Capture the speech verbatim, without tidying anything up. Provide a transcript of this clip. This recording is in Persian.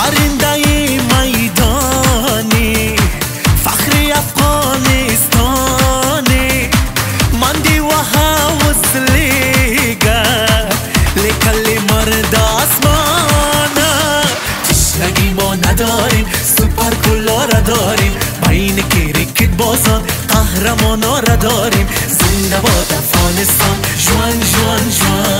پرنده میدانی فخری افغانستانی مندی و حوص لیگر لکلی مرد آسمانه تشنگی ما نداریم سوپر کلا را داریم بین کریکت بازان قهرمانا را داریم زنده باد افغانستان جوان جوان جوان